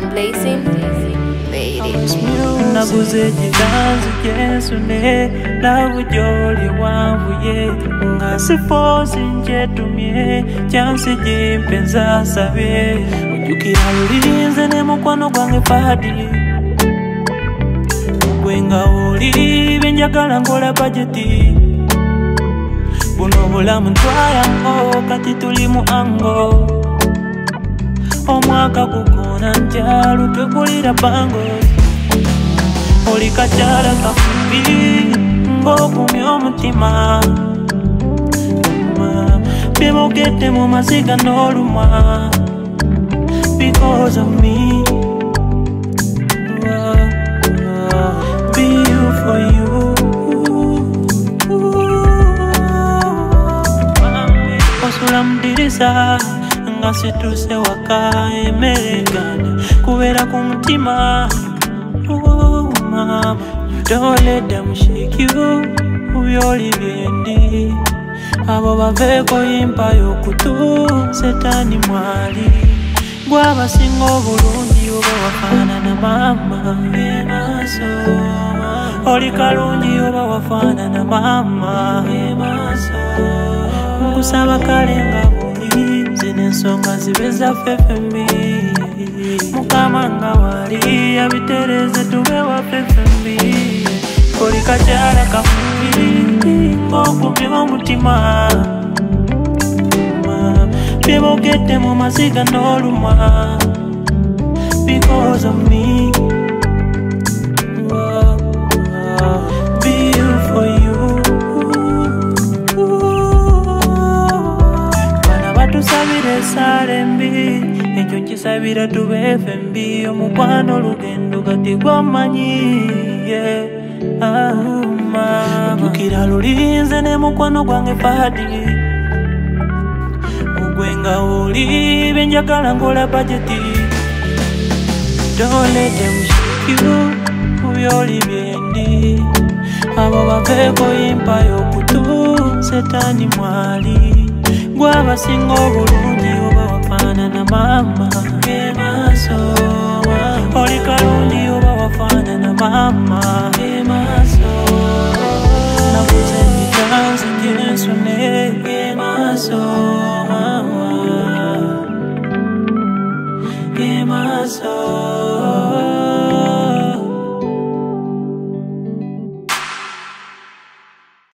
Blazing, baby. Naguze jiganzi jesune Lavu joli wanvuye Nga sifosi njetumye Chansi jimpenza sabe Ujukira lulinze ne mukwano gwange padi Gwenga oli benjagala ngola budgeti Buno bulamu ntwayango kati tuli mu ango Omwaka gukona njalu twekulira bango Oli kachala kafubi Ngokumi omutima Bimogete mu maziga n'oluma Because of me Be you for you Osula mdirisa Nga situse waka emeregana Kubera kumutima Oh mama Don't let them shake you Uyoli bendi Abo baveko yimpa yokutu Setani mwali Gwaba singo bulungi Oba wafana na mama Emaso Oli kalungi Oba wafana na mama Emaso Kusaba kalenga buli Zinensonga zibeza fefembi Mukama nga wali Abitereze tubewa fefembi Oli kachala kafubi Ngokumi omutima Bimogete mu maziga n'oluma Because of me Be you for you Bana batusabire sale mbi Ekyo kisabira tubefe mbi Omukwano lugendo kati gwamanyi Ujukira lulinze ne mukwano gwange padi Gwenga oli benjagala ngola budgeti Don't let them shake you Uyoli byendi Abo baveko yimpa yokutu Setani mwali Gwaba singo bulungi Oba wafana na mama Emaso Oli kalungi Oba wafana na mama Emaso Naguze